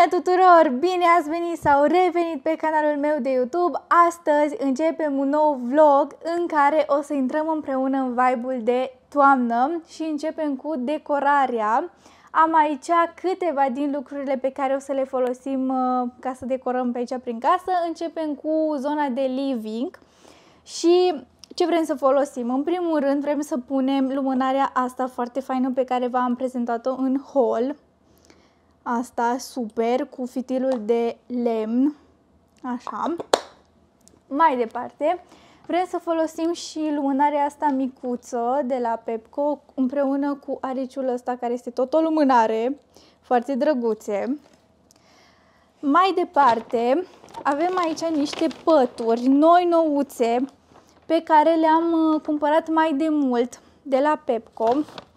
tuturor! Bine ați venit sau revenit pe canalul meu de YouTube. Astăzi începem un nou vlog în care o să intrăm împreună în vibe-ul de toamnă și începem cu decorarea. Am aici câteva din lucrurile pe care o să le folosim ca să decorăm pe aici prin casă. Începem cu zona de living și ce vrem să folosim. În primul rând vrem să punem lumânarea asta foarte faină pe care v-am prezentat-o în haul. Asta, super, cu fitilul de lemn, așa. Mai departe, vrem să folosim și lumânarea asta micuță de la Pepco, împreună cu ariciul ăsta, care este tot o lumânare, foarte drăguțe. Mai departe, avem aici niște pături noi-nouțe, pe care le-am cumpărat mai de mult de la Pepco.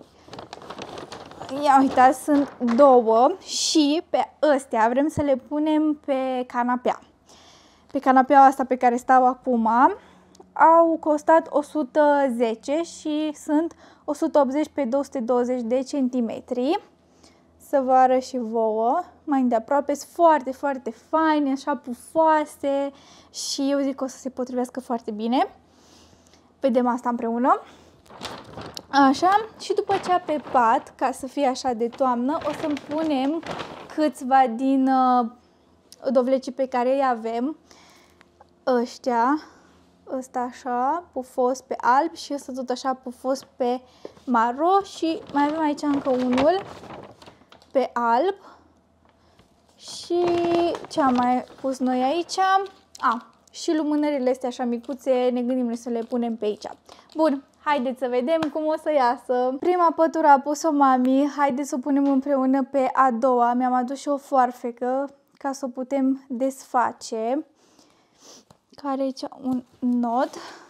Ia uitați, sunt două și pe astea vrem să le punem pe canapea. Pe canapeaua asta pe care stau acum au costat 110 și sunt 180 pe 220 de centimetri. Să vă arăt și vouă mai îndeaproape. Sunt foarte, foarte faine, așa pufoase și eu zic că o să se potrivească foarte bine. Vedem asta împreună. Așa, și după aceea pe pat, ca să fie așa de toamnă, o să punem câțiva din dovlecii pe care îi avem. Ăștia, ăsta așa, pufos pe alb și ăsta tot așa pufos pe maro și mai avem aici încă unul pe alb. Și ce am mai pus noi aici? Și lumânările astea așa micuțe, ne gândim noi să le punem pe aici. Bun, haideți să vedem cum o să iasă. Prima pătură a pus-o mami, haideți să o punem împreună pe a doua. Mi-am adus și o foarfecă ca să o putem desface. Care aici un nod.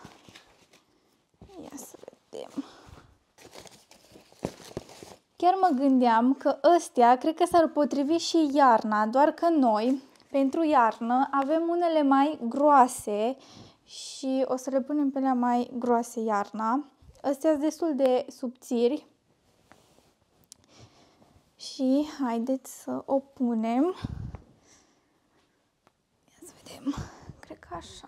Ia să vedem. Chiar mă gândeam că ăstea cred că s-ar potrivi și iarna, doar că noi, pentru iarnă, avem unele mai groase și o să le punem pe alea mai groase iarna. Astea sunt destul de subțiri și haideți să o punem. Ia să vedem, cred că așa.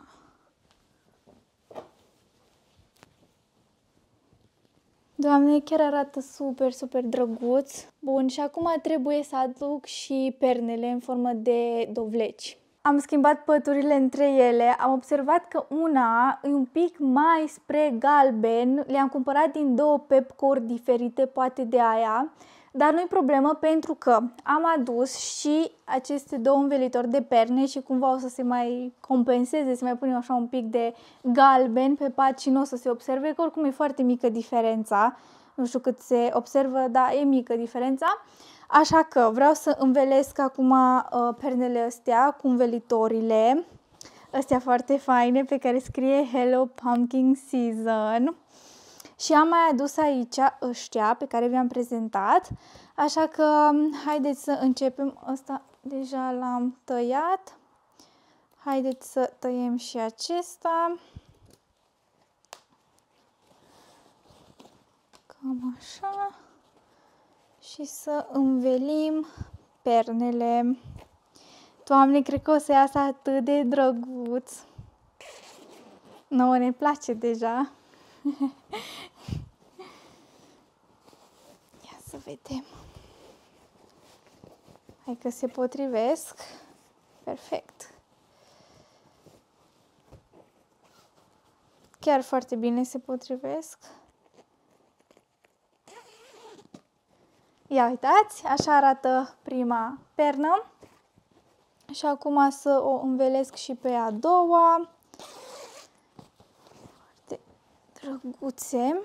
Doamne, chiar arată super, super drăguț. Bun, și acum trebuie să aduc și pernele în formă de dovleci. Am schimbat păturile între ele, am observat că una e un pic mai spre galben, le-am cumpărat din două Pepco-uri diferite, poate de aia, dar nu-i problemă pentru că am adus și aceste două învelitori de perne și cumva o să se mai compenseze, să mai punem așa un pic de galben pe pat și nu o să se observe, că oricum e foarte mică diferența, nu știu cât se observă, dar e mică diferența. Așa că vreau să învelesc acum pernele astea cu învelitorile, astea foarte faine pe care scrie Hello Pumpkin Season. Și am mai adus aici ăștia pe care vi-am prezentat, așa că haideți să începem. Ăsta deja l-am tăiat. Haideți să tăiem și acesta. Cam așa. Și să învelim pernele. Doamne, cred că o să iasă atât de drăguț. Nouă ne place deja. Ia să vedem. Hai că se potrivesc. Perfect. Chiar foarte bine se potrivesc. Ia uitați, așa arată prima pernă. Și acum să o învelesc și pe a doua. Foarte drăguțe.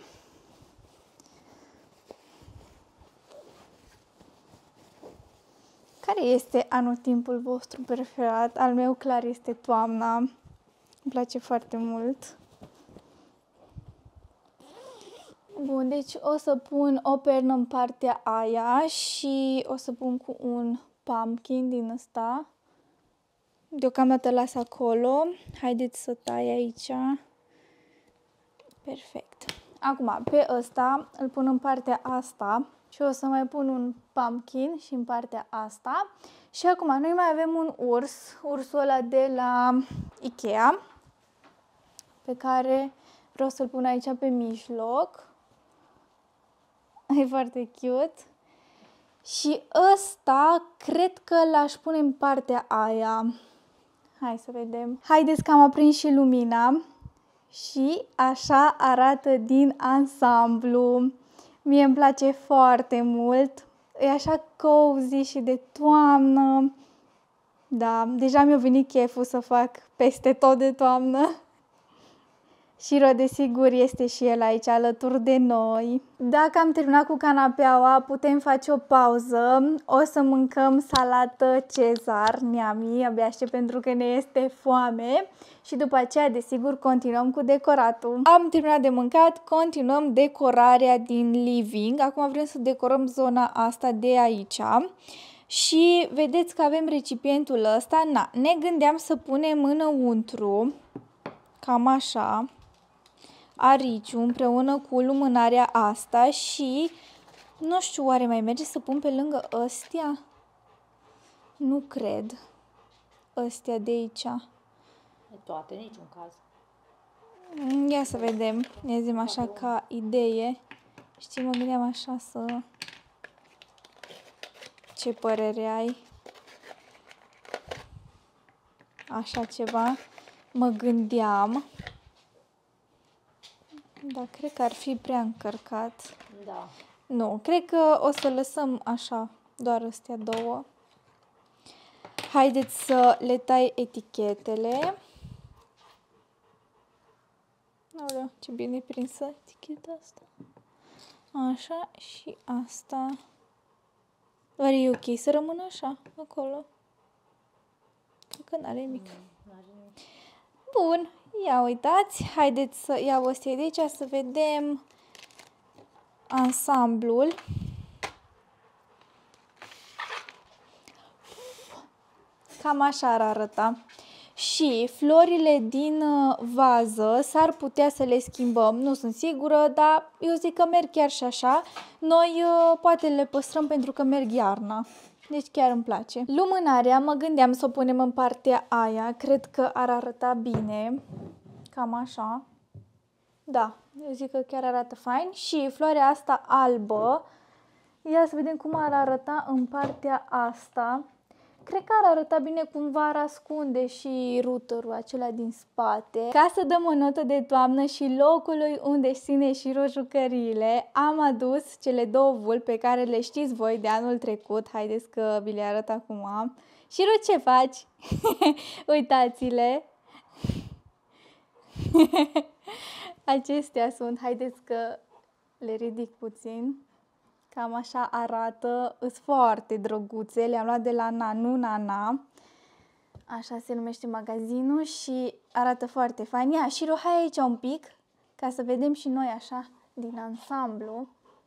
Care este anotimpul vostru preferat? Al meu clar este toamna. Îmi place foarte mult. Bun, deci o să pun o pernă în partea aia și o să pun cu un pumpkin din ăsta. Deocamdată las acolo. Haideți să tai aici. Perfect. Acum, pe ăsta îl pun în partea asta și Și o să mai pun un pumpkin și în partea asta. Și acum noi mai avem un ursul ăla de la Ikea, pe care vreau să-l pun aici pe mijloc. E foarte cute. Și ăsta cred că l-aș pune în partea aia. Hai să vedem. Haideți că am aprins și lumina. Și așa arată din ansamblu. Mie îmi place foarte mult. E așa cozy și de toamnă. Da, deja mi-a venit cheful să fac peste tot de toamnă. Shiro, desigur, este și el aici alături de noi. Dacă am terminat cu canapeaua, putem face o pauză. O să mâncăm salată Cezar, Neami, abia aștept pentru că ne este foame. Și după aceea, desigur, continuăm cu decoratul. Am terminat de mâncat, continuăm decorarea din living. Acum vrem să decorăm zona asta de aici. Și vedeți că avem recipientul ăsta. Ne gândeam să punem înăuntru, cam așa, ariciu împreună cu lumânarea asta și nu știu, oare mai merge să pun pe lângă ăstea? Nu cred. Ăstea de aici. Toate, niciun caz. Ia să vedem. Ne zicem așa ca idee. Știi, mă gândeam așa să... Ce părere ai? Așa ceva. Mă gândeam. Da, cred că ar fi prea încărcat. Da. Nu, cred că o să lăsăm așa, doar astea două. Haideți să le tai etichetele. Aoleu, ce bine prinsă eticheta asta. Așa și asta. Oare e ok să rămână așa, acolo? Cred că n-are nimic. Bun, ia uitați, haideți să iau ăstea de aici să vedem ansamblul. Cam așa ar arăta. Și florile din vază s-ar putea să le schimbăm, nu sunt sigură, dar eu zic că merg chiar și așa. Noi poate le păstrăm pentru că merg iarna. Deci chiar îmi place. Lumânarea, mă gândeam să o punem în partea aia, cred că ar arăta bine. Cam așa. Da, eu zic că chiar arată fain. Și floarea asta albă, ia să vedem cum ar arăta în partea asta. Cred că ar arăta bine, cumva ar ascunde și routerul acela din spate. Ca să dăm o notă de toamnă și locului unde își ține Shiro jucăriile, am adus cele două vulpi pe care le știți voi de anul trecut. Haideți că vi le arăt acum. Shiro, ce faci? Uitați-le! Acestea sunt, haideți că le ridic puțin. Cam așa arată, sunt foarte drăguțe, le-am luat de la Nanu Nana, așa se numește magazinul și arată foarte fain. Ia, Shiro, hai aici un pic, ca să vedem și noi așa din ansamblu.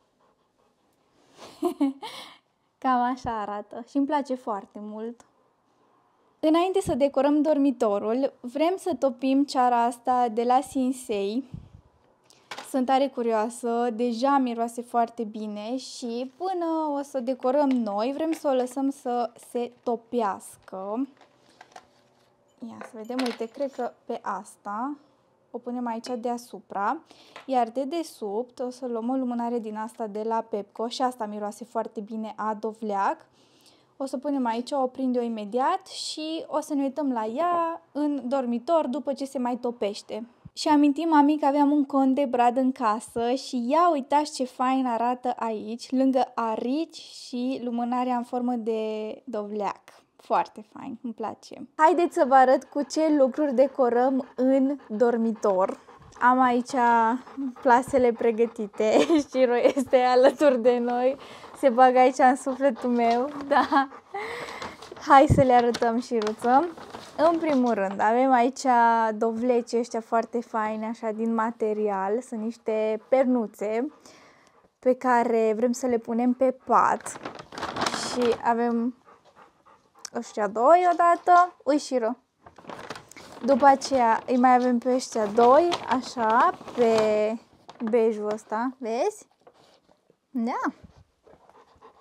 Cam așa arată și îmi place foarte mult. Înainte să decorăm dormitorul, vrem să topim ceara asta de la Sinsei. Sunt tare curioasă, deja miroase foarte bine și până o să decorăm noi, vrem să o lăsăm să se topească. Ia să vedem, uite, cred că pe asta o punem aici deasupra, iar de desubt o să luăm o lumânare din asta de la Pepco și asta miroase foarte bine a dovleac. O să punem aici, o prind eu imediat și o să ne uităm la ea în dormitor după ce se mai topește. Și amintim, mami, că aveam un cont de brad în casă și ia uitați ce fain arată aici, lângă arici și lumânarea în formă de dovleac. Foarte fain, îmi place. Haideți să vă arăt cu ce lucruri decorăm în dormitor. Am aici plasele pregătite, Shiro este alături de noi, se bagă aici în sufletul meu, da. Hai să le arătăm, Shiruță. În primul rând, avem aici dovleci ăștia foarte faine, așa, din material. Sunt niște pernuțe pe care vrem să le punem pe pat. Și avem ăștia doi odată. Ui, Shiro. După aceea îi mai avem pe ăștia doi, așa, pe bejul ăsta. Vezi? Da.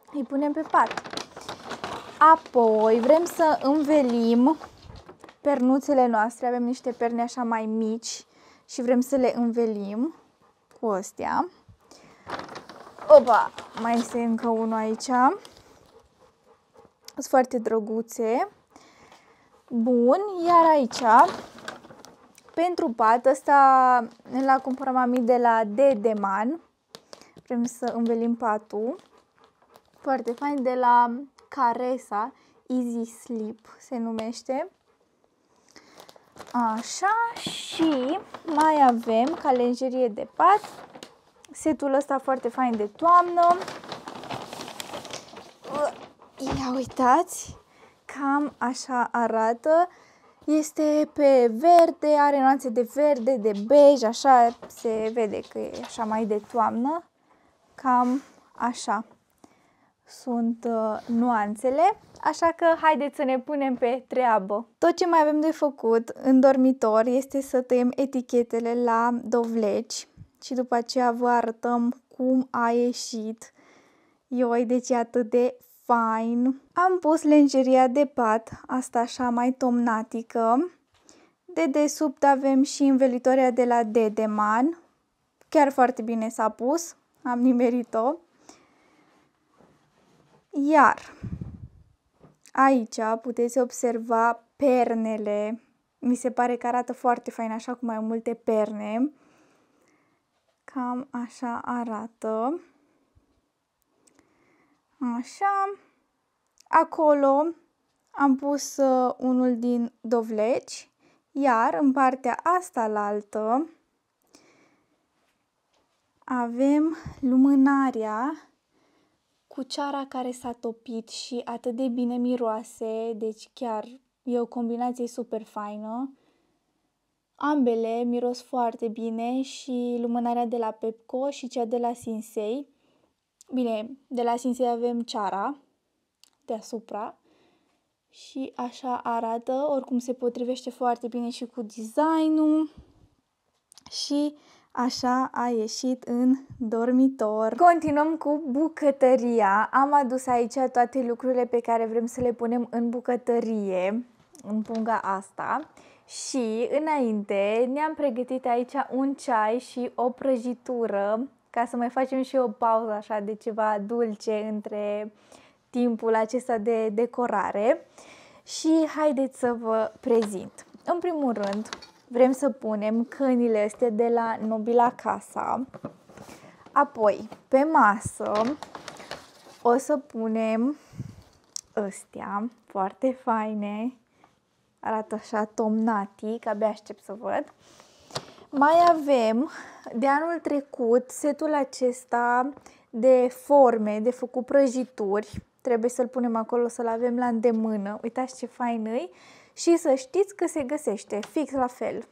îi punem pe pat. Apoi vrem să învelim pernuțele noastre. Avem niște perne așa mai mici și vrem să le învelim cu astea. Opa, mai este încă unul aici. Sunt foarte drăguțe. Bun, iar aici, pentru pat, ăsta l-a cumpărat mami de la Dedeman. Vrem să învelim patul. Foarte fain, de la Caresa, Easy Sleep se numește. Așa, și mai avem ca lenjerie de pat. Setul ăsta foarte fain de toamnă. Ia uitați, cam așa arată. Este pe verde, are nuanțe de verde, de bej, așa se vede că e așa mai de toamnă. Cam așa sunt nuanțele, așa că haideți să ne punem pe treabă. Tot ce mai avem de făcut în dormitor este să tăiem etichetele la dovleci și după aceea vă arătăm cum a ieșit. Ioi, deci e atât de fain. Am pus lenjeria de pat, asta așa mai tomnatică. De desubt avem și învelitoarea de la Dedeman. Chiar foarte bine s-a pus, am nimerit-o. Iar aici puteți observa pernele. Mi se pare că arată foarte fain, așa cu mai multe perne. Cam așa arată. Așa. Acolo am pus unul din dovleci, iar în partea asta laltă avem lumânarea cu ceara care s-a topit și atât de bine miroase, deci chiar e o combinație super faină. Ambele miros foarte bine, și lumânarea de la Pepco și cea de la Sinsei. Bine, de la Sinsei avem ceara deasupra și așa arată, oricum se potrivește foarte bine și cu designul și așa a ieșit în dormitor. Continuăm cu bucătăria. Am adus aici toate lucrurile pe care vrem să le punem în bucătărie, în punga asta. Și înainte ne-am pregătit aici un ceai și o prăjitură, ca să mai facem și o pauză așa de ceva dulce între timpul acesta de decorare. Și haideți să vă prezint. În primul rând, vrem să punem cănile astea de la Nobila Casa. Apoi, pe masă, o să punem astea, foarte faine. Arată așa tomnatic, abia aștept să văd. Mai avem de anul trecut setul acesta de forme, de făcut prăjituri. Trebuie să-l punem acolo, să-l avem la îndemână. Uitați ce fain e. Și să știți că se găsește fix la fel.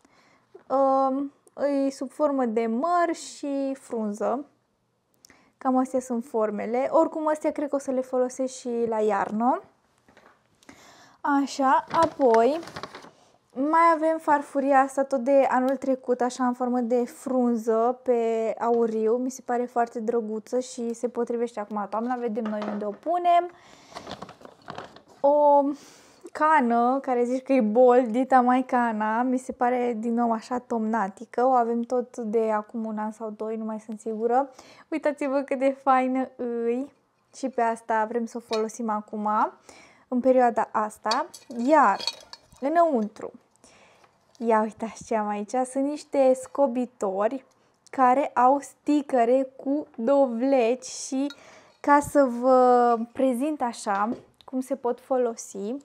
E sub formă de măr și frunză. Cam astea sunt formele. Oricum astea cred că o să le folosesc și la iarnă. Așa, apoi mai avem farfuria asta tot de anul trecut, așa în formă de frunză pe auriu. Mi se pare foarte drăguță și se potrivește acum toamna. Vedem noi unde o punem. O cană, care zici că e bold, dita mai cana, mi se pare din nou așa tomnatică. O avem tot de acum un an sau doi, nu mai sunt sigură. Uitați-vă cât de faină îi. Și pe asta vrem să o folosim acum, în perioada asta. Iar înăuntru, ia uitați ce am aici, sunt niște scobitori care au sticăre cu dovleci și ca să vă prezint așa cum se pot folosi,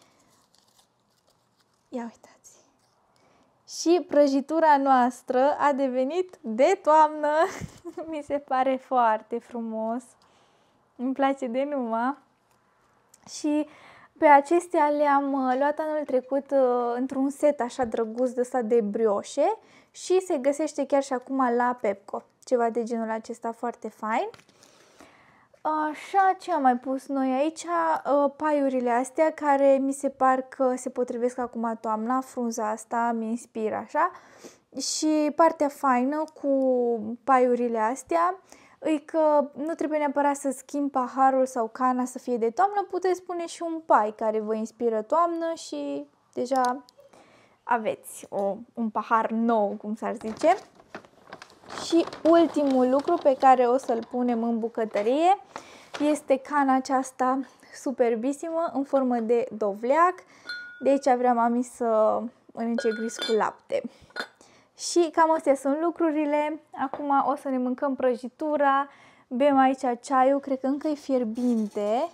ia uitați. Și prăjitura noastră a devenit de toamnă. Mi se pare foarte frumos. Îmi place de numai. Și pe acestea le-am luat anul trecut într-un set așa drăguț de ăsta de brioșe și se găsește chiar și acum la Pepco. Ceva de genul acesta foarte fain. Așa, ce am mai pus noi aici? Paiurile astea care mi se par că se potrivesc acum toamna, frunza asta mi inspiră așa. Și partea faină cu paiurile astea, e că nu trebuie neapărat să schimb paharul sau cana să fie de toamnă, puteți pune și un pai care vă inspiră toamnă și deja aveți un pahar nou, cum s-ar zice. Și ultimul lucru pe care o să-l punem în bucătărie este cana aceasta superbisimă în formă de dovleac. De aici vrea mami să mănânce gris cu lapte. Și cam astea sunt lucrurile. Acum o să ne mâncăm prăjitura, bem aici ceaiul, cred că încă e fierbinte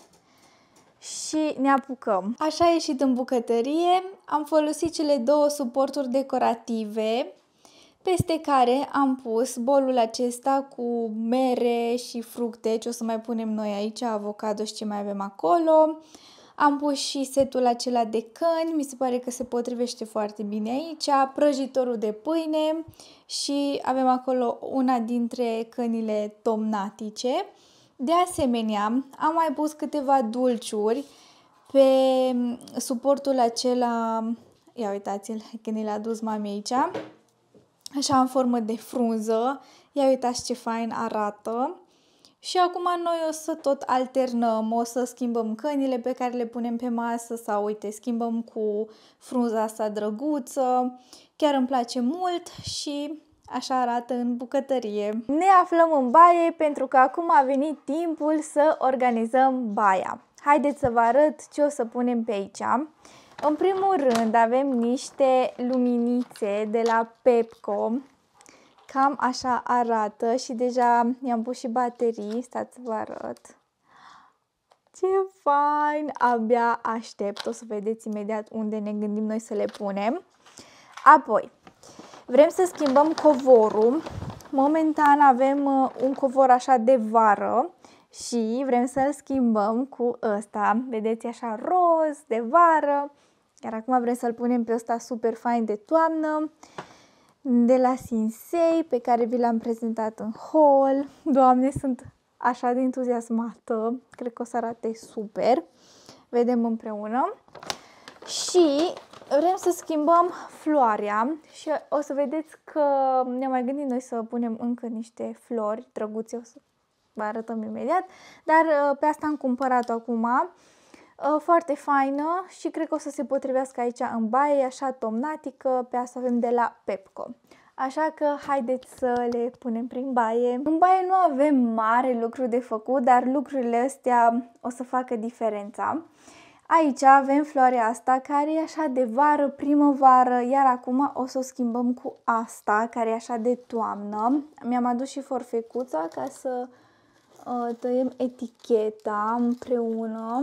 și ne apucăm. Așa a ieșit în bucătărie. Am folosit cele două suporturi decorative, peste care am pus bolul acesta cu mere și fructe, ce o să mai punem noi aici, avocado și ce mai avem acolo. Am pus și setul acela de căni, mi se pare că se potrivește foarte bine aici, prăjitorul de pâine și avem acolo una dintre cănile tomnatice. De asemenea, am mai pus câteva dulciuri pe suportul acela, ia uitați-l, că ne l-a dus mami aici, așa în formă de frunză, ia uitați ce fain arată. Și acum noi o să tot alternăm, o să schimbăm cănile pe care le punem pe masă sau, uite, schimbăm cu frunza asta drăguță. Chiar îmi place mult și așa arată în bucătărie. Ne aflăm în baie pentru că acum a venit timpul să organizăm baia. Haideți să vă arăt ce o să punem pe aici. În primul rând avem niște luminițe de la Pepco. Cam așa arată și deja i-am pus și baterii, stați să vă arăt. Ce fain! Abia aștept, o să vedeți imediat unde ne gândim noi să le punem. Apoi, vrem să schimbăm covorul. Momentan avem un covor așa de vară și vrem să-l schimbăm cu ăsta. Vedeți, așa roz, de vară. Iar acum vrem să-l punem pe ăsta super fain de toamnă, de la Sinsei, pe care vi l-am prezentat în haul. Doamne, sunt așa de entuziasmată, cred că o să arate super. Vedem împreună. Și vrem să schimbăm floarea și o să vedeți că ne-am mai gândit noi să punem încă niște flori drăguțe, o să vă arătăm imediat. Dar pe asta am cumpărat-o acum. Foarte faină și cred că o să se potrivească aici în baie, așa tomnatică, pe asta avem de la Pepco. Așa că haideți să le punem prin baie. În baie nu avem mare lucru de făcut, dar lucrurile astea o să facă diferența. Aici avem floarea asta care e așa de vară, primăvară, iar acum o să o schimbăm cu asta care e așa de toamnă. Mi-am adus și forfecuța ca să tăiem eticheta împreună.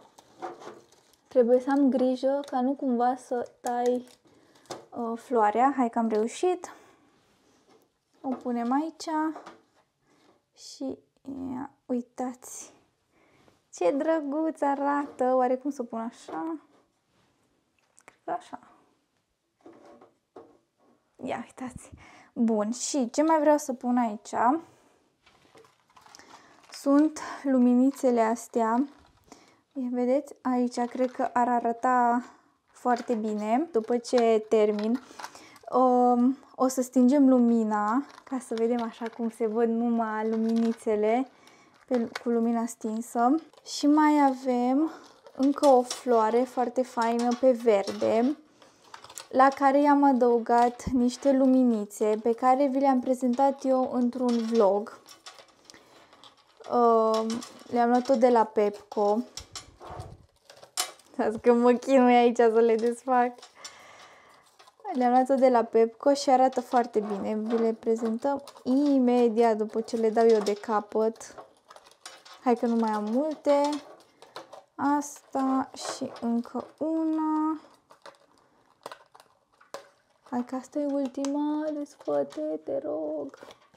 Trebuie să am grijă ca nu cumva să tai floarea. Hai că am reușit. O punem aici și ia, uitați ce drăguț arată. Oare cum să o pun așa? Cred că așa. Ia uitați. Bun, și ce mai vreau să pun aici sunt luminițele astea. Vedeți? Aici cred că ar arăta foarte bine. După ce termin, o să stingem lumina ca să vedem așa cum se văd numai luminițele cu lumina stinsă. Și mai avem încă o floare foarte faină pe verde, la care i-am adăugat niște luminițe pe care vi le-am prezentat eu într-un vlog. Le-am luat tot de la Pepco. Azi că mă chinui aici să le desfac. Le-am luat-o de la Pepco și arată foarte bine. Vi le prezentăm imediat după ce le dau eu de capăt. Hai că nu mai am multe. Asta și încă una. Hai că asta e ultima. Desfă-te, te rog.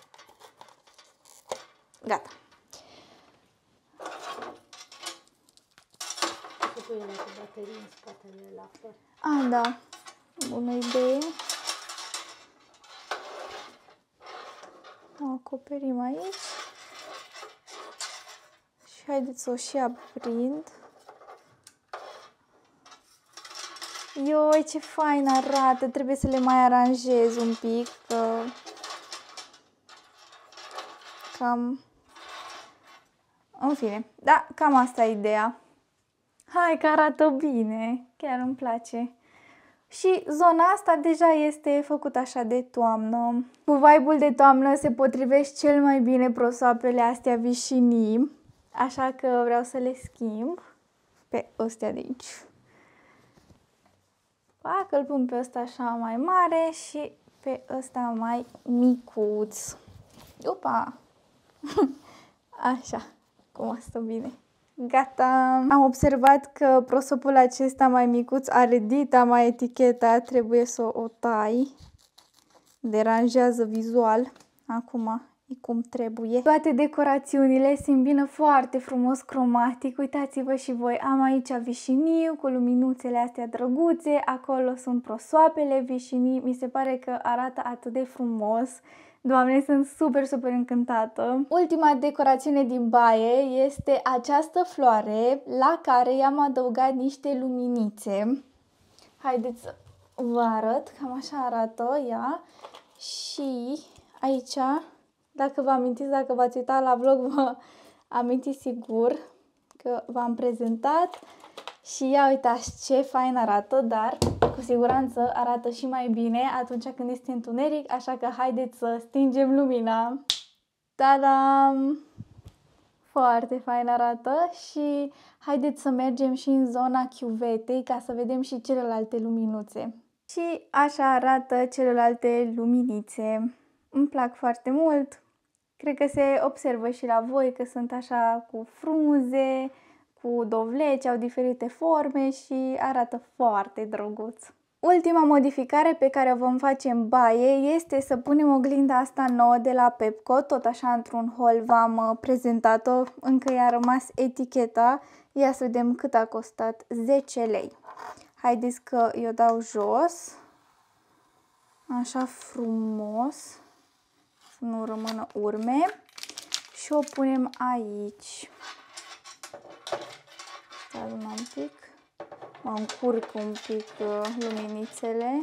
Gata. Pui ele cu baterii în spatele la flori. Ah, da. Bună idee. O acoperim aici. Și haideți să o și aprind. Ioi, ce fain arată. Trebuie să le mai aranjez un pic. Că cam în fine, da, cam asta e ideea. Hai că arată bine, chiar îmi place. Și zona asta deja este făcută așa de toamnă. Cu vibe-ul de toamnă se potrivesc cel mai bine prosoapele astea vișinii, așa că vreau să le schimb pe ăstea de aici. Fac, îl pun pe ăsta așa mai mare și pe ăsta mai micuț. Opa! Așa, cum stă bine. Gata! Am observat că prosopul acesta mai micuț are dita mai eticheta, trebuie să o tai. Deranjează vizual. Acum e cum trebuie. Toate decorațiunile se îmbină foarte frumos cromatic. Uitați-vă și voi, am aici vișiniu cu luminuțele astea drăguțe, acolo sunt prosoapele vișinii, mi se pare că arată atât de frumos. Doamne, sunt super încântată. Ultima decorațiune din baie este această floare la care i-am adăugat niște luminițe. Haideți să vă arăt, cam așa arată ea. Și aici, dacă vă amintiți, dacă v-ați uitat la vlog, vă amintiți sigur că v-am prezentat. Și ia uitați ce fain arată, dar cu siguranță arată și mai bine atunci când este întuneric, așa că haideți să stingem lumina. Ta-dam! Foarte fain arată și haideți să mergem și în zona chiuvetei ca să vedem și celelalte luminuțe. Și așa arată celelalte luminițe. Îmi plac foarte mult. Cred că se observă și la voi că sunt așa cu frunze, cu dovleci, au diferite forme și arată foarte drăguț. Ultima modificare pe care o vom face în baie este să punem oglinda asta nouă de la Pepco, tot așa într-un hol v-am prezentat-o, încă i-a rămas eticheta, ia să vedem cât a costat, 10 lei. Haideți că eu dau jos, așa frumos, să nu rămână urme și o punem aici. Stai un pic, mă încurc un pic luminițele.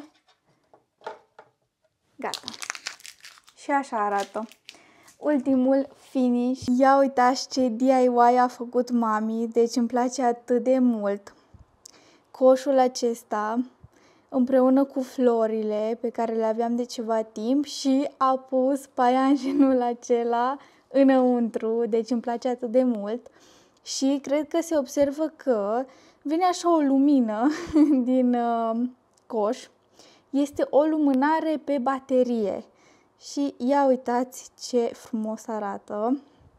Gata. Și așa arată. Ultimul finish. Ia uitați ce DIY a făcut mami, deci îmi place atât de mult. Coșul acesta împreună cu florile pe care le aveam de ceva timp și a pus paianjenul acela înăuntru, deci îmi place atât de mult. Și cred că se observă că vine așa o lumină din coș. Este o lumânare pe baterie. Și ia uitați ce frumos arată.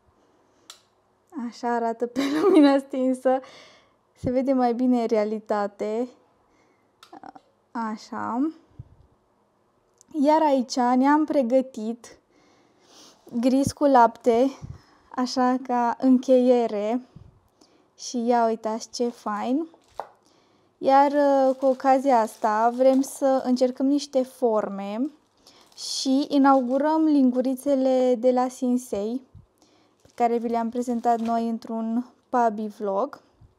Așa arată pe lumina stinsă. Se vede mai bine în realitate. Așa. Iar aici ne-am pregătit gris cu lapte, așa ca încheiere. Și ia uitați ce fain. Iar cu ocazia asta vrem să încercăm niște forme și inaugurăm lingurițele de la Sinsei, pe care vi le-am prezentat noi într-un puppy vlog.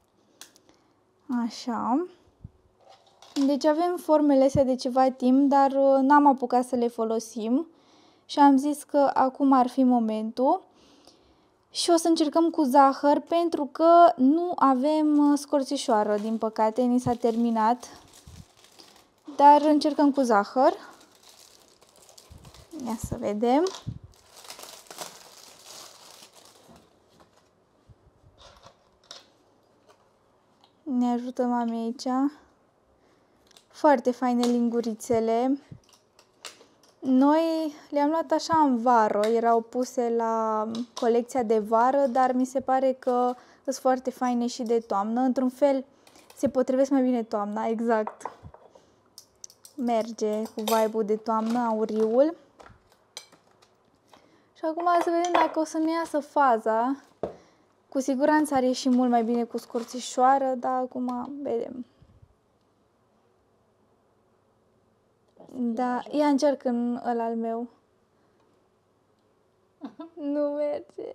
Așa. Deci avem formele astea de ceva timp, dar n-am apucat să le folosim și am zis că acum ar fi momentul. Și o să încercăm cu zahăr pentru că nu avem scorțișoară, din păcate, ni s-a terminat. Dar încercăm cu zahăr. Ia să vedem. Ne ajută mami aici. Foarte faine lingurițele. Noi le-am luat așa în vară, erau puse la colecția de vară, dar mi se pare că sunt foarte faine și de toamnă. Într-un fel se potrivesc mai bine toamna, exact. Merge cu vibe-ul de toamnă, auriul. Și acum să vedem dacă o să ne iasă faza. Cu siguranță ar ieși mult mai bine cu scorțișoară, dar acum vedem. Da, ia încerc în ăla al meu. Nu merge.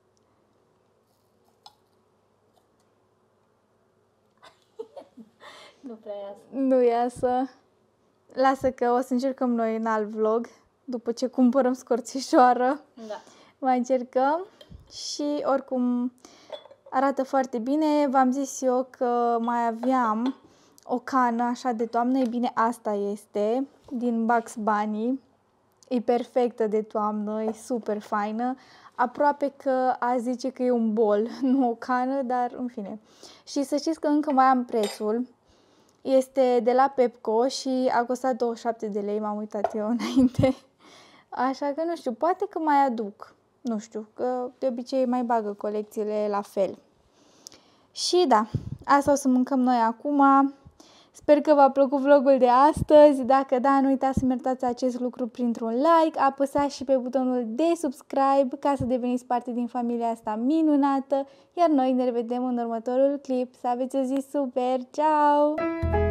Nu prea iasă. Nu iasă. Lasă că o să încercăm noi în alt vlog, după ce cumpărăm scorțișoară. Da. Mai încercăm. și oricum arată foarte bine. V-am zis eu că mai aveam o cană așa de toamnă, e bine asta este, din Bugs Bunny. E perfectă de toamnă, e super faină. Aproape că a zice că e un bol, nu o cană, dar în fine. Și să știți că încă mai am prețul. Este de la Pepco și a costat 27 de lei, m-am uitat eu înainte. Așa că nu știu, poate că mai aduc. Nu știu, că de obicei mai bagă colecțiile la fel. Și da, asta o să mâncăm noi acum. Sper că v-a plăcut vlogul de astăzi. Dacă da, nu uitați să-mi arătați acest lucru printr-un like. Apăsați și pe butonul de subscribe ca să deveniți parte din familia asta minunată. Iar noi ne revedem în următorul clip. Să aveți o zi super! Ciao!